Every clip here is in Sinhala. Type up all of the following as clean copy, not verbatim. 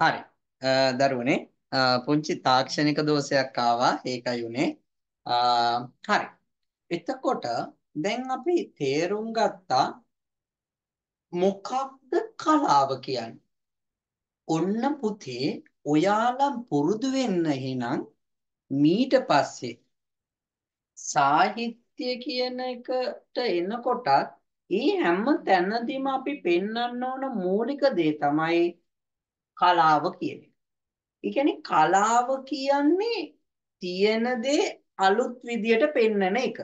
හරි. දරුවනේ පුංචි තාක්ෂණික දෝෂයක් ආවා. ඒකයි උනේ. හරි. එතකොට දැන් අපි තේරුම් ගත්තා මොකක්ද කලාව කියන්නේ. ඔන්න පුතේ ඔයාලා පුරුදු වෙන්න එහෙනම් මීට පස්සේ සාහිත්‍ය කියන එකට එනකොටත් ඒ හැම තැනදීම අපි පෙන්වන්න ඕන මූලික දේ තමයි කලාව කියන්නේ. ඒ කියන්නේ කලාව කියන්නේ තියෙන දේ අලුත් විදියට පෙන්වන එක.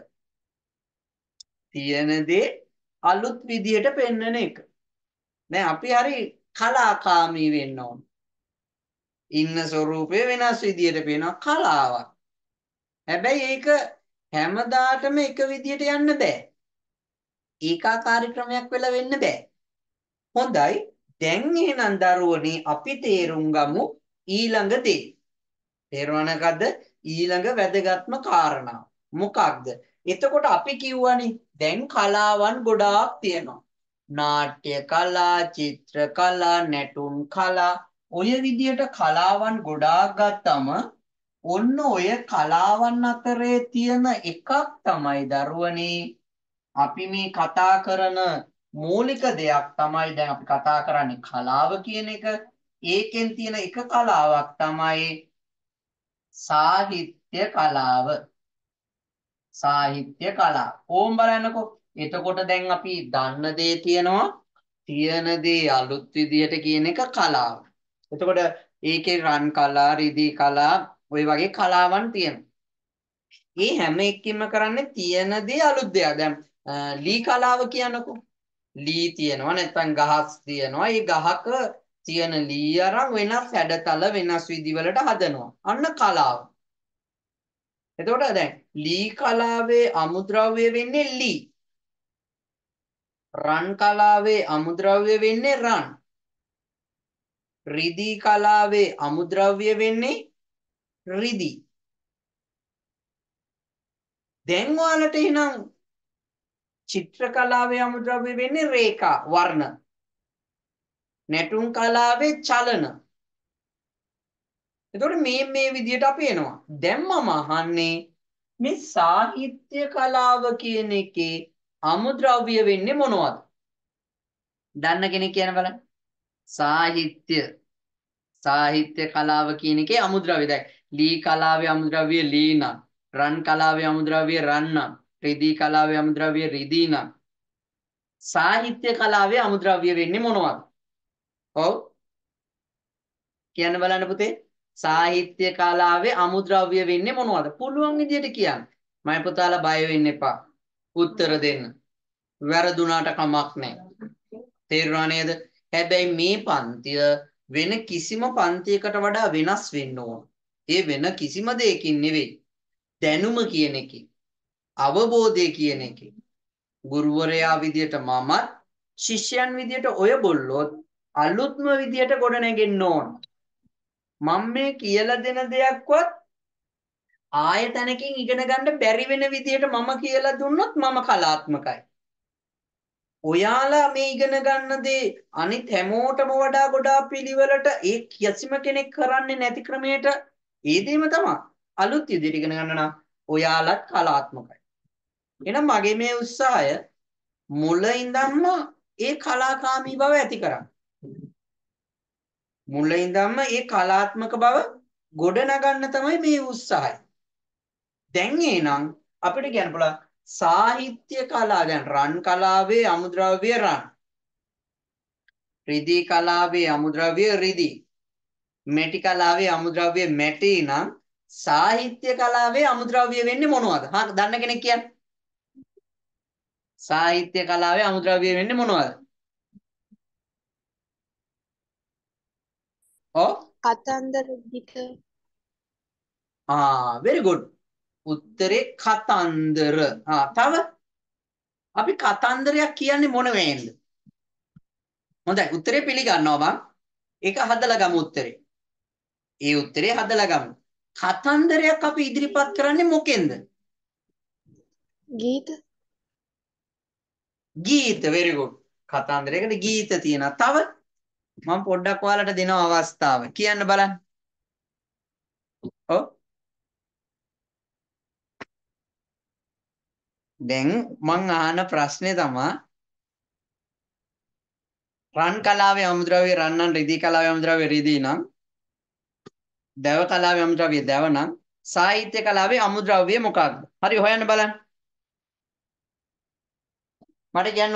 තියෙන දේ අලුත් විදියට පෙන්වන එක. දැන් අපි හරි කලාකාමී වෙන්න ඕන. ඉන්න ස්වරූපේ වෙනස් විදියට පේනවා කලාවක්. හැබැයි ඒක හැමදාටම එක විදියට යන්න බෑ. ඒකාකාරී ක්‍රමයක් වෙලා වෙන්න බෑ. හොඳයි. දැන් එහෙනම් දරුවනේ අපි තේරුම් ගමු ඊළඟ දේ. තේරුණාද? ඊළඟ වැදගත්ම කාරණාව. මොකක්ද? එතකොට අපි කිව්වනේ දැන් කලාවන් ගොඩාක් තියෙනවා. නාට්‍ය කලා, චිත්‍ර කලා, නැටුම් කලා ඔය විදියට කලාවන් ගොඩාක් ගත්තම ඔන්න ඔය කලාවන් අතරේ තියෙන එකක් තමයි දරුවනේ අපි මේ කතා කරන මූලික දෙයක් තමයි දැන් අපි කතා කරන්නේ කලාව කියන එක. ඒකෙන් තියෙන එක කලාවක් තමයි සාහිත්‍ය කලාව. සාහිත්‍ය කලාව. ඕම් බලන්නකෝ. එතකොට දැන් අපි දන්න දේ තියෙනවා. තියෙන දේ අලුත් විදියට කියන එක කලාව. එතකොට ඒකේ රන් කලා, රිදී කලා, ওই වගේ කලාවන් තියෙනවා. ඒ හැම එකකින්ම කරන්නේ තියෙන දේ අලුත් දෙයක්. දැන් ලී කලාව කියනකො. ලී තියෙනවා නැත්නම් ගහක් තියෙනවා. ඒ ගහක තියෙන ලී අරන් වෙනස් හැඩතල වෙනස් විදිවලට හදනවා. අන්න කලාව. එතකොට දැන් ලී කලාවේ අමුද්‍රව්‍ය වෙන්නේ ලී. රන් කලාවේ අමුද්‍රව්‍ය වෙන්නේ රන්. රිදී කලාවේ අමුද්‍රව්‍ය වෙන්නේ රිදී. දැන් ඔයාලට එහෙනම් චිත්‍ර කලාවේ අමුද්‍රව්‍ය වෙන්නේ රේඛා වර්ණ. නැටුම් කලාවේ චලන. එතකොට මේ විදියට අපි එනවා. දැන් මම අහන්නේ මේ සාහිත්‍ය කලාව කියන එකේ අමුද්‍රව්‍ය වෙන්නේ මොනවද? දන්න කෙනෙක් කියන බලන්න. සාහිත්‍ය කලාව කියන එකේ අමුද්‍රව්‍ය. දැන් ලී කලාවේ අමුද්‍රව්‍ය ලී නම්, රන් කලාවේ අමුද්‍රව්‍ය රන් නම්, රිදී කලාවේ අමුද්‍රව්‍ය රිදී නම්. සාහිත්‍ය කලාවේ අමුද්‍රව්‍ය වෙන්නේ මොනවද? ඔව්. කියන්න බලන්න පුතේ. සාහිත්‍ය කලාවේ අමුද්‍රව්‍ය වෙන්නේ මොනවද? පුළුවන් විදියට කියන්න. මම පුතාලා බය වෙන්න එපා. උත්තර දෙන්න. වැරදුනාට කමක් නැහැ. තේරුණා නේද? හැබැයි මේ පන්තිය වෙන කිසිම පන්තියකට වඩා වෙනස් වෙන්න ඕන. ඒ වෙන කිසිම දෙයකින් නෙවෙයි. දැනුම කියන එකේ, අවබෝධය කියන එකේ. ගුරුවරයා විදියට මමත්, ශිෂ්‍යයන් විදියට ඔය ගොල්ලොත් අලුත්ම විදියට ගොඩ නැගෙන්න ඕන. මම මේ කියලා දෙන දෙයක්වත් ආයතනකින් ඉගෙන ගන්න බැරි වෙන විදියට මම කියලා දුන්නොත් මම කලාත්මකයි. ඔයාලා මේ ඉගෙන ගන්න දේ අනිත් හැමෝටම වඩා ගොඩාක් පිළිවෙලට ඒ කිසිම කෙනෙක් කරන්නේ නැති ක්‍රමයට ඒ දෙයම තමයි. අලුත් විදියට ඉගෙන ගන්න නම් ඔයාලත් කලාත්මකයි. එහෙනම් මගේ මේ උත්සාහය මුල ඉඳන්ම ඒ කලාකාමී බව ඇති කරන්න. මුල ඉඳන්ම ඒ කලාත්මක බව ගොඩ නගන්න තමයි මේ උත්සාහය. දැන් එනං අපිට කියන්න පුළුවන් සාහිත්‍ය කලාව. දැන් රන් කලාවේ අමුද්‍රව්‍ය රන්. රිදී කලාවේ අමුද්‍රව්‍ය රිදී. මැටි කලාවේ අමුද්‍රව්‍ය මැටි නම් සාහිත්‍ය කලාවේ අමුද්‍රව්‍ය වෙන්නේ මොනවද? දන්න කෙනෙක් කියන්න. සාහිත්‍ය කලාවේ අමුද්‍රව්‍ය වෙන්නේ මොනවද? ඔව්. කතන්දර ගීත. very good. උත්තරේ කතන්දර. තව අපි කතන්දරයක් කියන්නේ මොන වෙන්නේ? හොඳයි උත්තරේ පිළිගන්නවා මම. ඒක හදලා ගමු උත්තරේ. ඒ උත්තරේ හදලා ගමු. කතන්දරයක් අපි ඉදිරිපත් කරන්නේ මොකෙන්ද? ගීත. ගීත very good. කතන්දරයකට ගීත තියෙනවා. තව මම පොඩ්ඩක් ඔයාලට දෙනවා අවස්ථාව. කියන්න බලන්න. ඔව්. දැන් මං අහන ප්‍රශ්නේ තමයි රන් කලාවේ අමුද්‍රව්‍ය රන් නම් රිදී කලාවේ අමුද්‍රව්‍ය රිදී නම් දැව කලාවේ අමුද්‍රව්‍ය දැව නම් සාහිත්‍ය කලාවේ අමුද්‍රව්‍ය මොකක්ද? හරි හොයන්න බලන්න. මට කියන්න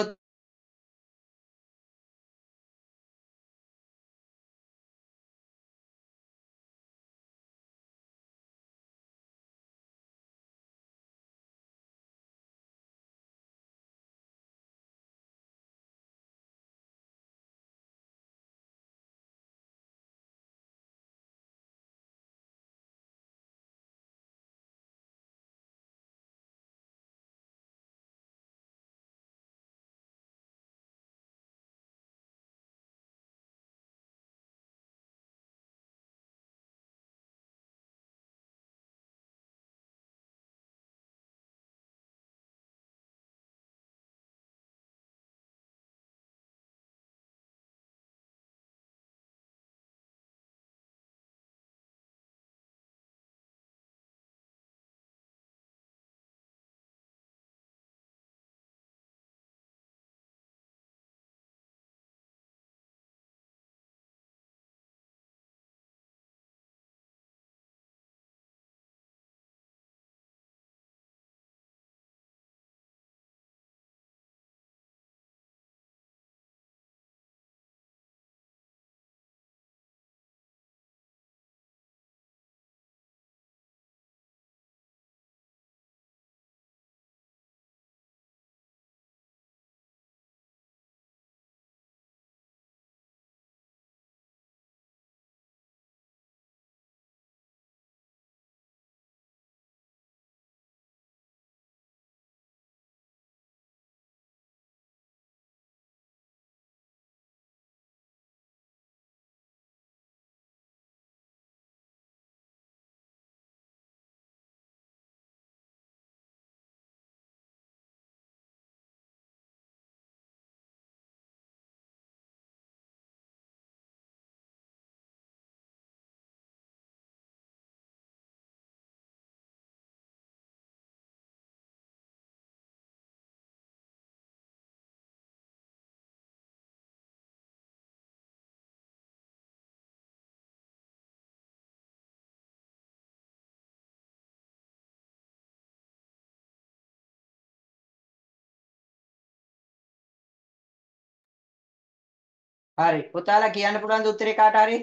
හරි. පුතාලා කියන්න පුළුවන් ද උත්තරේ කාට හරි?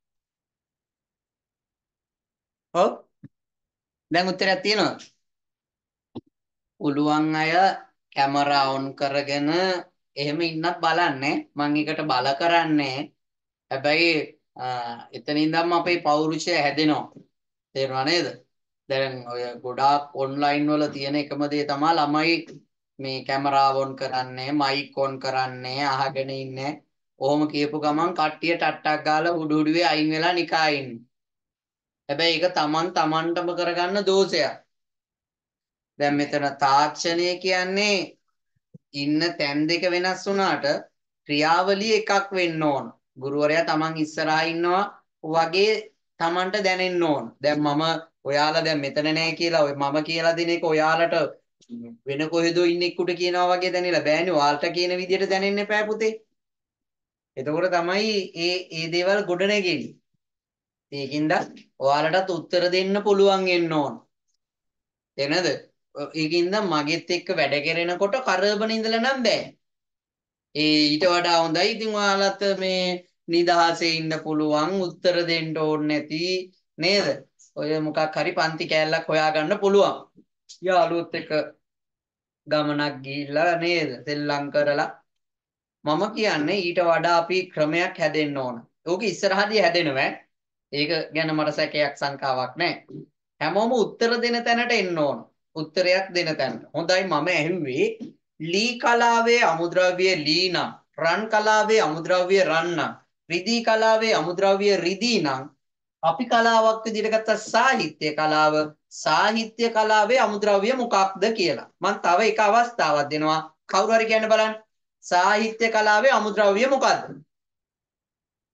ඔව්. දැන් උත්තරයක් තියෙනවද? පුළුවන් අය කැමරා ඔන් කරගෙන එහෙම ඉන්නත් බලන්නේ. මම එකට බල කරන්නේ. හැබැයි එතන ඉඳන්ම අපේ පෞරුෂය හැදෙනවා. තේරුණා නේද? දැන් ඔය ගොඩාක් ඔන්ලයින් වල තියෙන එකම දේ තමයි ළමයි මේ කැමරාව ඔන් කරන්නේ, මයික් ඔන් කරන්නේ, අහගෙන ඉන්නේ. ඔහොම කියපු ගමන් කට්ටිය ටට්ටක් ගාලා උඩු උඩුවේ අයින් වෙලා නිකා ඉන්නේ. හැබැයි ඒක තමන්ටම කරගන්න දෝෂයක්. දැන් මෙතන තාක්ෂණය කියන්නේ ඉන්න තැන් දෙක වෙනස් වුණාට ක්‍රියාවලිය එකක් වෙන්න ඕන. ගුරුවරයා තමන් ඉස්සරහා ඉන්නවා වගේ තමන්ට දැනෙන්න ඕන. දැන් මම ඔයාලා දැන් මෙතන නෑ කියලා ඔය මම කියලා දෙන එක ඔයාලට වෙන කොහෙදෝ ඉන්න එක්කුට කියනවා වගේ දැනෙලා බෑනේ. ඔයාලට කියන විදිහට දැනෙන්න එපා පුතේ. එතකොට තමයි ඒ දේවල් ගොඩ නැගෙන්නේ. ඒකින්ද ඔයාලටත් උත්තර දෙන්න පුළුවන් වෙන්න ඕන. එනද? ඒකින්ද මගෙත් එක්ක වැඩ කරනකොට කරබන ඉඳලා නම් බෑ. ඊට වඩා හොඳයි. ඉතින් ඔයාලත් මේ නිදහසේ ඉන්න පුළුවන් උත්තර දෙන්න ඕනේ නැති නේද? ඔය මොකක් හරි පන්ති කෑල්ලක් හොයාගන්න පුළුවන්. යාළුවොත් එක්ක ගමනක් ගිහිල්ලා නේද? සෙල්ලම් කරලා මම කියන්නේ ඊට වඩා අපි ක්‍රමයක් හැදෙන්න ඕන. ඕක ඉස්සරහදී හැදෙනවා. ඒක ගැන මට සැකයක් සංකාවක් නැහැ. හැමෝම උත්තර දෙන තැනට එන්න ඕන. උත්තරයක් දෙන තැනට. හොඳයි මම ඇහුවේ ලී කලාවේ අමුද්‍රව්‍ය ලී නම්, රන් කලාවේ අමුද්‍රව්‍ය රන් නම්, රිදී කලාවේ අමුද්‍රව්‍ය රිදී නම් අපි කලාවක් විදිහට ගත්ත සාහිත්‍ය කලාවේ අමුද්‍රව්‍ය මොකක්ද කියලා. මම තව එක අවස්ථාවක් දෙනවා. කවුරු හරි කියන්න බලන්න. සාහිත්‍ය කලාවේ අමුද්‍රව්‍ය මොකක්ද?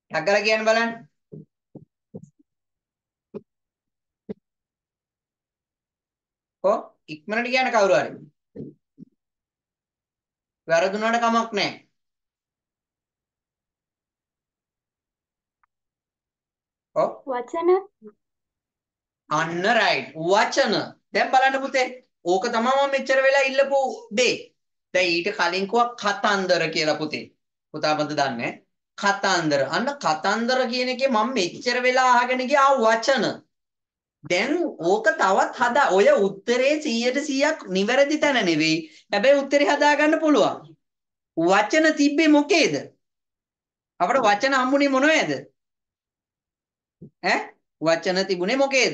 ටක්කලා කියන්න බලන්න. කො ඉක්මනට කියන්න කවුරු හරි. වැරදුනට කමක් නැහැ. ඔව් වචන. අන්න රයිට් වචන. දැන් බලන්න පුතේ. ඕක තමයි මම මෙච්චර වෙලා ඉල්ලපු දේ. දැන් ඊට කලින් කිව්වා කතන්දර කියලා පුතේ. පුතා මන්ද දන්නේ කතන්දර. අන්න කතන්දර කියන එකේ මම මෙච්චර වෙලා අහගෙන ගියා වචන. දැන් ඕක තවත් හදා ඔය උත්තරේ 100%ක් නිවැරදි තැන නෙවෙයි. හැබැයි උත්තරේ හදාගන්න පුළුවන්. වචන තිබ්බේ මොකේද? අපිට වචන හම්බුනේ මොනවද? වචන තිබුණේ මොකේද?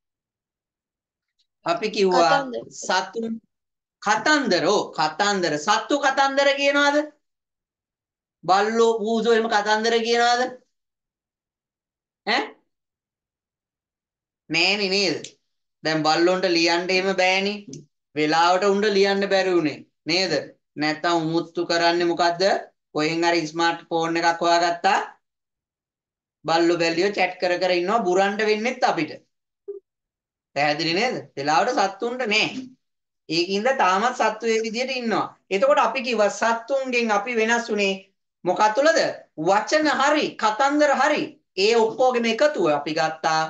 අපි කිව්වා සතුන් කතන්දර. කතන්දර සත්තු කතන්දර කියනවාද? බල්ලෝ පූසෝ එහෙම කතන්දර කියනවාද? නෑනේ නේද? දැන් බල්ලොන්ට ලියන්න එහෙම බෑනේ. වෙලාවට උණ්ඩ ලියන්න බැරි උනේ නේද? නැත්තම් උමුත්තු කරන්නේ මොකද්ද? කොහෙන් හරි ස්මාර්ට් ෆෝන් එකක් හොයාගත්තා. බල්ලෝ බැල්ලියෝ chat කර කර ඉන්නවා බුරන්ට වෙන්නෙත් අපිට. පැහැදිලි නේද? වෙලාවට සත්තුන්ට නෑ. ඒකින්ද තාමත් සත්තු ඒ විදිහට ඉන්නවා. එතකොට අපි කිව්වා සත්තුන්ගෙන් අපි වෙනස් උනේ මොකක් තුලද? වචන හරි, කතන්දර හරි. ඒ ඔක්කොගෙම එකතුව අපි ගත්තා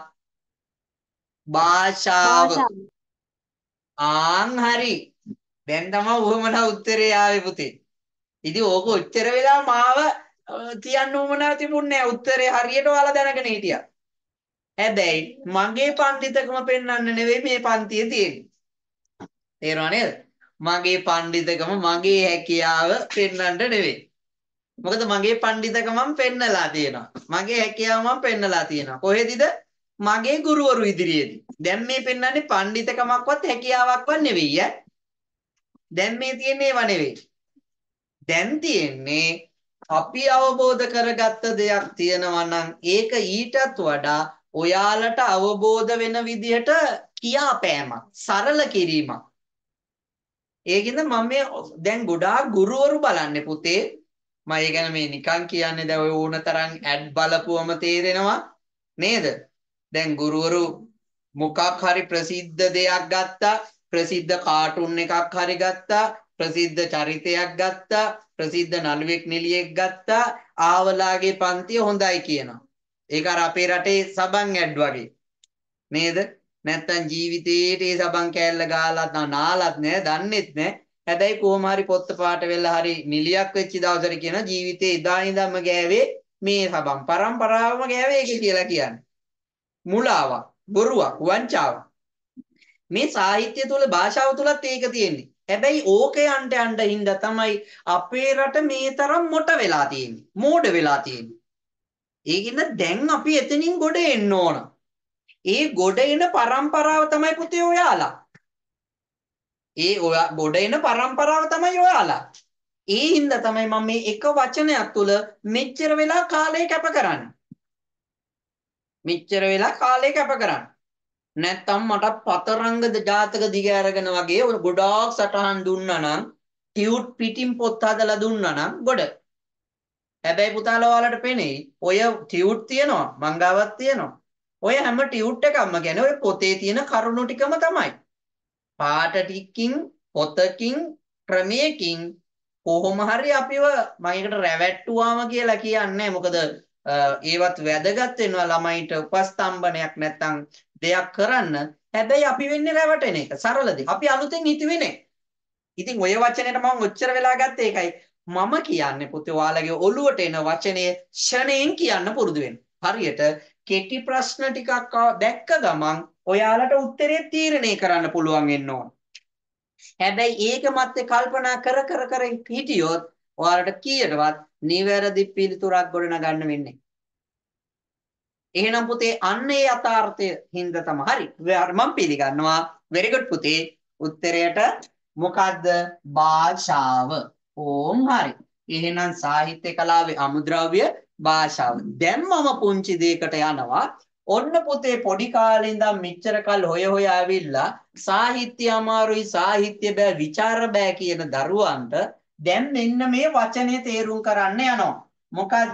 භාෂාව. ආන් හරි. දැන් තමයි උවමනා උත්තරේ ආවේ පුතේ. ඉතින් ඕක ඔච්චර වෙලා මාව තියන්න උවමනා තිබුණේ නැහැ. උත්තරේ හරියට ඔයාලා දැනගෙන හිටියා. හැබැයි මගේ පඬිතකම පෙන්වන්න නෙවෙයි මේ පන්තියේ තියෙන්නේ. තේරුණා නේද? මගේ පඬිතකම මගේ හැකියාව පෙන්වන්න නෙවෙයි. මොකද මගේ පඬිතකමම පෙන්නලා තියෙනවා. මගේ හැකියාව මම පෙන්නලා තියෙනවා. කොහෙදිද? මගේ ගුරුවරු ඉදිරියේදී. දැන් මේ පෙන්වන්නේ පඬිතකමක්වත් හැකියාවක්වත් නෙවෙයි ඈ. දැන් මේ තියෙන්නේ ඒව නෙවෙයි. දැන් තියෙන්නේ අපි අවබෝධ කරගත්ත දෙයක් තියෙනවා නම් ඒක ඊටත් වඩා ඔයාලට අවබෝධ වෙන විදිහට කියාපෑමක්, සරල කිරීමක්. ඒකින්ද මම මේ දැන් ගොඩාක් ගුරුවරු බලන්නේ පුතේ මම ඒ ගැන මේ නිකන් කියන්නේ දැන් ඔය ඕන තරම් ඇඩ් බලපුවම තේරෙනවා නේද? දැන් ගුරුවරු මොකක් හරි ප්‍රසිද්ධ දෙයක් ගත්තා, ප්‍රසිද්ධ කාටුන් එකක් හරි ගත්තා, ප්‍රසිද්ධ චරිතයක් ගත්තා, ප්‍රසිද්ධ නළුවෙක් නිලියෙක් ගත්තා, ආවලාගේ පන්තිය හොඳයි කියනවා. ඒක අර අපේ රටේ සබන් ඇඩ් වගේ නේද? නැත්තම් ජීවිතේට ඒ සබන් කෑල්ල ගාලත් නාලත් නෑ, දන්නෙත් නෑ. හැබැයි කොහොම හරි පොත්ත පාට වෙලා හරි නිලියක් වෙච්ච දවසට කියන ජීවිතේ එදා ඉඳන්ම ගෑවේ මේ සබන් පරම්පරාවම ගෑවේ ඒක කියලා කියන්නේ. මුලාවක්, බොරුවක්, වංචාවක්. මේ සාහිත්‍ය තුල භාෂාව තුලත් ඒක තියෙන්නේ. හැබැයි ඕකේ යන්න හින්දා තමයි අපේ රට මේ තරම් මොට වෙලා තියෙන්නේ. මෝඩ වෙලා තියෙන්නේ. ඒකින්ද දැන් අපි එතනින් ගොඩ එන්න ඕන. ඒ ගොඩ එන පරම්පරාව තමයි පුතේ ඔයාලා. ගොඩ එන පරම්පරාව තමයි ඔයාලා. ඒ හින්දා තමයි මම මේ එක වචනයක් තුල මෙච්චර වෙලා කාලය කැප කරන්නේ. මෙච්චර වෙලා කාලය කැප කරන්නේ. නැත්තම් මට පතරංග ජාතක දිග අරගෙන වගේ ගොඩාක් සටහන් දුන්නා නම් ටියුට් පිටින් පොත් හදලා දුන්නා නම් ගොඩ. හැබැයි පුතාලා ඔයාලට පෙනෙයි ඔය ටියුට් තියෙනවා මංගාවක් තියෙනවා. ඔය හැම ටියුට් එකක්ම කියන්නේ ඔය පොතේ තියෙන කරුණු ටිකම තමයි. පාට ටිකකින් පොතකින් ක්‍රමයකින් කොහොම හරි අපිව මම ඒකට රැවැට්ටුවාම කියලා කියන්නේ මොකද ඒවත් වැදගත් වෙනවා ළමයින්ට උපස්තම්භනයක් නැත්තම් දෙයක් කරන්න. හැබැයි අපි වෙන්නේ රැවටෙන එක. සරල දෙයක්. අපි අලුතෙන් හිතුවේ නේ. ඉතින් ඔය වචනේට මම ඔච්චර වෙලා ගත්තේ ඒකයි. මම කියන්නේ පුතේ ඔයාලගේ ඔළුවට එන වචනය ෂණයෙන් කියන්න පුරුදු වෙන්න. හරියට කෙටි ප්‍රශ්න ටිකක් දැක්ක ගමන් ඔයාලට උත්තරේ තීරණය කරන්න පුළුවන් වෙන්න ඕන. හැබැයි ඒක මැත්තේ කල්පනා කර හිටියොත් ඔයාලට කීයටවත් නිවැරදි පිළිතුරක් ගොඩනගන්න වෙන්නේ. එහෙනම් පුතේ අන්න ඒ යථාර්ථය හින්දා තමයි. හරි. මම පිළිගන්නවා. very good පුතේ. උත්තරයට මොකද්ද? භාෂාව. ඕම් හරි. එහෙනම් සාහිත්‍ය කලාවේ අමුද්‍රව්‍ය භාෂාව. දැන් මම පුංචි දෙයකට යනවා. ඔන්න පුතේ පොඩි කාලේ ඉඳන් මෙච්චර කල් හොය ආවිල්ලා සාහිත්‍ය අමාරුයි සාහිත්‍ය බෑ විචාර බෑ කියන දරුවන්ට දැන් මෙන්න මේ වචනේ තේරුම් කරන්න යනවා. මොකද්ද?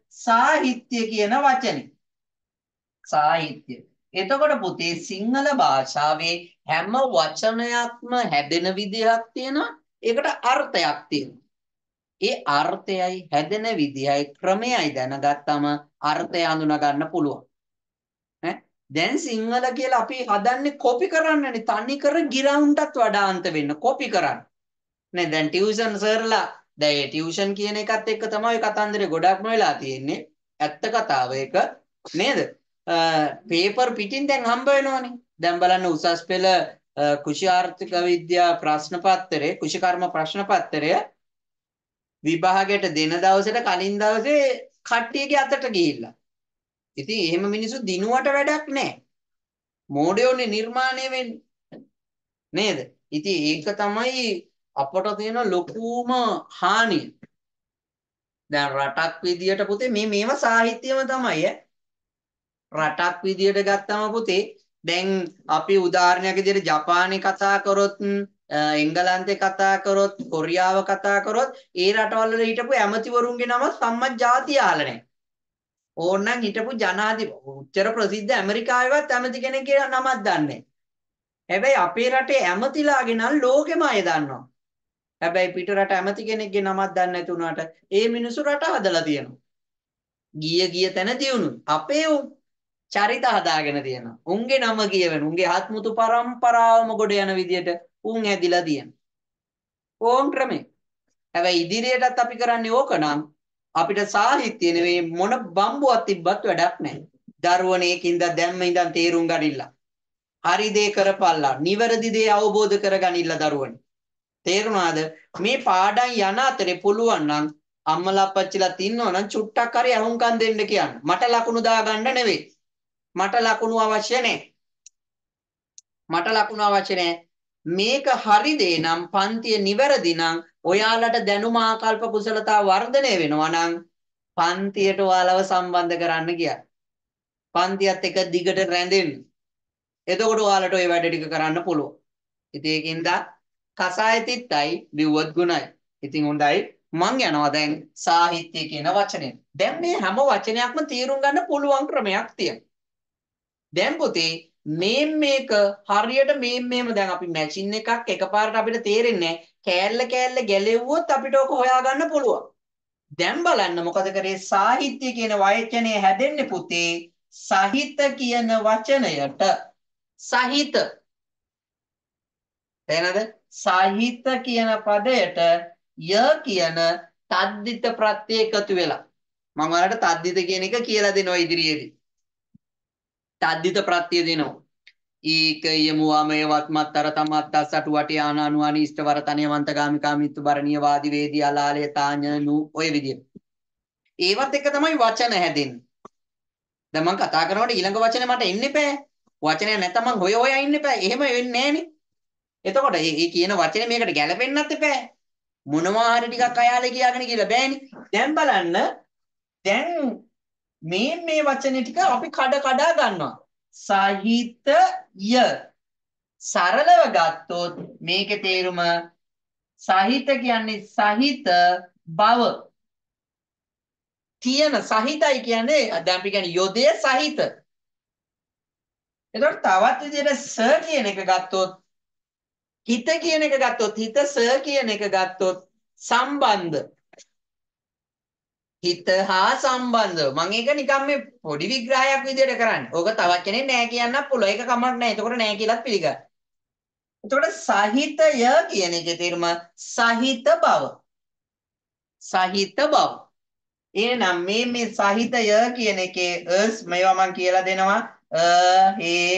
සාහිත්‍ය කියන වචනේ. සාහිත්‍ය. එතකොට පුතේ සිංහල භාෂාවේ හැම වචනයක්ම හැදෙන විදිහක් තියෙනවා. ඒකට අර්ථයක් තියෙනවා. ඒ අර්ථයයි හැදෙන විදියයි ක්‍රමයයි දැනගත්තම අර්ථය හඳුනා ගන්න පුළුවන්. ඈ දැන් සිංහල කියලා අපි හදන්නේ කොපි කරන්නනේ තනි කර ගිරවුන්ටත් වඩා අන්ත වෙන්න කොපි කරන්න. නේ දැන් ටියුෂන් සර්ලා දැන් ඒ ටියුෂන් කියන එකත් එක්ක තමයි කතන්දරේ ගොඩක්ම වෙලා තියෙන්නේ. ඇත්ත කතාව ඒක නේද? පේපර් පිටින් දැන් හම්බ වෙනවනේ. දැන් බලන්න උසස් පෙළ කෘෂි ආර්ථික විද්‍යා ප්‍රශ්න පත්‍රය, කෘෂිකර්ම ප්‍රශ්න පත්‍රය විභාගයට දෙන දවසට කලින් දවසේ කට්ටියගේ අතට ගිහිල්ලා. ඉතින් එහෙම මිනිස්සු දිනුවට වැඩක් නැහැ. මෝඩයෝනේ නිර්මාණය වෙන්නේ. නේද? ඉතින් ඒක තමයි අපට තියෙන ලොකුම හානිය. දැන් රටක් විදියට පුතේ මේව සාහිත්‍යම තමයි රටක් විදියට ගත්තම පුතේ දැන් අපි උදාහරණයක් විදියට ජපානයේ කතා කරොත් එංගලන්තේ කතා කරොත් කොරියාව කතා කරොත් ඒ රටවල් වල හිටපු ඇමතිවරුන්ගේ නම සම්මත ජාතිය අහලා නැහැ. ඕනනම් හිටපු උච්චර ප්‍රසිද්ධ ඇමරිකාවේවත් ඇමති කෙනෙක්ගේ නමක් දන්නේ නැහැ. හැබැයි අපේ රටේ ඇමතිලාගේ නම් ලෝකෙම අය දන්නවා. හැබැයි පිට රට ඇමති කෙනෙක්ගේ නමක් දන්නේ නැති උනාට ඒ මිනිස්සු රට හදලා තියෙනවා. ගිය තැන දියුණු. අපේ චරිත හදාගෙන තියෙනවා. උන්ගේ නම කියවෙන. උන්ගේ ආත්මුතු පරම්පරාවම ගොඩ යන විදියට උන් ඇදිලා තියෙනවා. ඕම් ක්‍රමේ. හැබැයි ඉදිරියටත් අපි කරන්නේ ඕක නම් අපිට සාහිත්‍ය නෙවෙයි මොන බම්බුවක් තිබ්බත් වැඩක් නැහැ. දරුවනේකින්ද දැම්ම ඉඳන් තේරුම් ගනින්න. හරි දේ කරපල්ලා. නිවැරදි දේ අවබෝධ කරගනින්න දරුවනේ. තේරුණාද? මේ පාඩම් යන අතරේ පුළුවන් නම් අම්මලා අප්පච්චිලා තින්නෝ නම් චුට්ටක් හරි අහුම්කම් දෙන්න කියන්න. මට ලකුණු දාගන්න නෙවෙයි. මට ලකුණු අවශ්‍ය නැහැ. මට ලකුණු අවශ්‍ය නැහැ. මේක හරි දේ නම් පන්තිය නිවැරදි නම් ඔයාලට දැනුම ආකල්ප කුසලතා වර්ධනය වෙනවා නම් පන්තියට ඔයාලව සම්බන්ධ කරන්න කියන්න. පන්තියත් එක්ක දිගට රැඳෙන්න. එතකොට ඔයාලට ওই වැඩ ටික කරන්න පුළුවන්. ඉතින් ඒකින්ද කසාය තිත්තයි බිව්වොත් ගුණයි. ඉතින් හොඳයි මං යනවා දැන් සාහිත්‍ය කියන වචනේ. දැන් මේ හැම වචනයක්ම තේරුම් ගන්න පුළුවන් ක්‍රමයක් තියෙනවා. දැන් පුතේ මේක හරියට මෙහෙම දැන් අපි මැෂින් එකක් එකපාරට අපිට තේරෙන්නේ නැහැ. කෑල්ල ගැලෙව්වොත් අපිට ඔක හොයාගන්න පුළුවන්. දැන් බලන්න මොකද කරේ සාහිත්‍ය කියන වචනේ හැදෙන්නේ පුතේ සහිත කියන වචනයට සහිත තේනද සහිත කියන පදයට ය කියන තද්දිත ප්‍රත්‍ය එකතු වෙලා මම ඔයාලට තද්දිත කියන එක කියලා දෙනවා ඉදිරියේදී තද්දිත ප්‍රත්‍ය දෙනවා ඊක යමුවාමේ වත්මත්තර තමත්තස් අටු වටි ආනානුවානි ඉෂ්ඨවර තනියවන්ත ගාමිකා මිත්තු බරණීය වාදි වේදී අලාලේ තාඤ්ඤනු ඔය විදියට ඒවත් එක තමයි වචන හැදෙන්නේ දැන් මම කතා කරනකොට ඊළඟ වචනේ මට එන්නේ නැහැ වචනය නැත්නම් මම හොය ඉන්න එපා එහෙම වෙන්නේ නැහනේ එතකොට මේ කියන වචනේ මේකට ගැලපෙන්නත් එපා මොනවා හරි ටිකක් අයාලේ කියාගෙන කියලා බෑනේ දැන් බලන්න දැන් මේ වචනේ ටික අපි කඩා ගන්නවා සහිතය සරලව ගත්තොත් මේකේ තේරුම සහිත කියන්නේ සහිත බව තියෙන සහිතයි කියන්නේ දැන් අපි කියන්නේ යොදය සහිත එතකොට තවත් විදිහට ස කියන එක ගත්තොත් හිත කියන එක ගත්තොත් හිත ස කියන එක ගත්තොත් සම්බන්ධ හිත හා සම්බන්ධ මම ඒක නිකන් මේ පොඩි විග්‍රහයක් විදිහට කරන්නේ. ඕක තවත් කෙනෙක් නෑ කියන්නත් පුළුවන්. ඒක කමක් නෑ. එතකොට නෑ කියලාත් පිළිගන්න. එතකොට සහිතය කියන එකේ තේරුම සහිත බව. සහිත බව. එහෙනම් මේ සහිතය කියන එකේ මේවා මම කියලා දෙනවා. හේ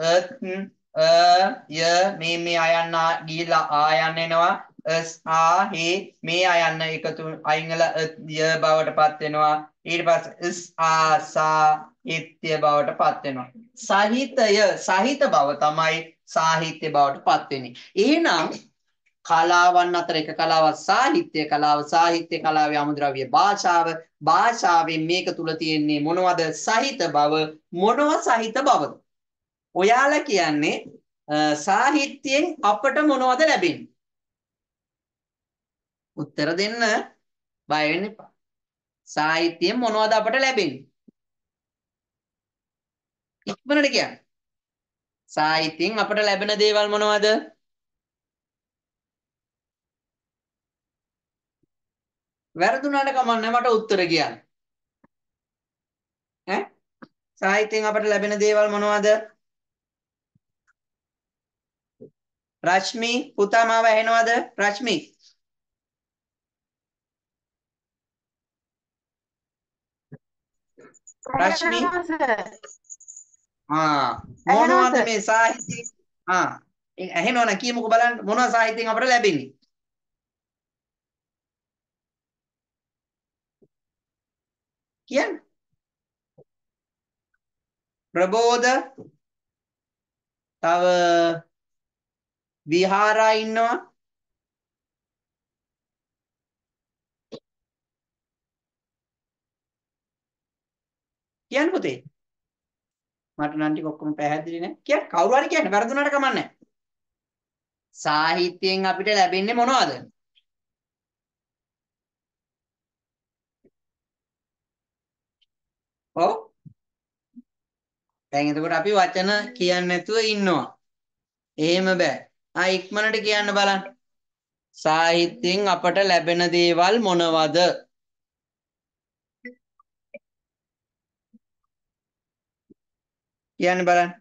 මේ අයන්න ගිහිලා ආයන්න එනවා. හේ මේ අයන්න එකතු අයිංගල ය බවට පත් වෙනවා. ඊට පස්සේ සා හිත්‍ය බවට පත් වෙනවා. සහිත බව තමයි සාහිත්‍ය බවට පත් වෙන්නේ. එහෙනම් කලාවන් අතර එක කලාවක් සාහිත්‍ය කලාව සාහිත්‍ය කලාවේ අමුද්‍රව්‍ය භාෂාවෙන් මේක තුල තියෙන්නේ මොනවද සහිත බව මොනව සහිත බවද ඔයාලා කියන්නේ සාහිත්‍යයෙන් අපට මොනවද ලැබෙන්නේ උත්තර දෙන්න බය වෙන්න එපා සාහිත්‍යයෙන් මොනවද අපට ලැබෙන්නේ? ඉක්මනට කියන්න. සාහිත්‍යයෙන් අපට ලැබෙන දේවල් මොනවද? වැරදුනාට කමන්නේ මට උත්තර කියන්න. ඈ සාහිත්‍යයෙන් අපට ලැබෙන දේවල් මොනවද? රශ්මි පුතා මාව ඇහෙනවද? රශ්මි රශ්මි මොනවද මේ සාහිත්‍යයෙන් ඇහෙනවනේ කියමුකෝ බලන්න මොනවද සාහිත්‍යයෙන් අපට ලැබෙන්නේ? කියන්න. ප්‍රබෝධ තව විහාරා ඉන්නවා. කියන්න පුතේ. මට නම් ටික ඔක්කොම පැහැදිලි නෑ. කියන්න කවුරු හරි කියන්න වැරදුනට කමන්නේ. සාහිත්‍යයෙන් අපිට ලැබෙන්නේ මොනවද? ඔව්. දැන් එතකොට අපි වචන කියන්නේ නැතුව ඉන්නවා. එහෙම බෑ. ඉක්මනට කියන්න බලන්න. සාහිත්‍යයෙන් අපට ලැබෙන දේවල් මොනවද? කියන්න බලන්න.